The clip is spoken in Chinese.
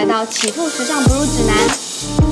到起步时尚不入指南。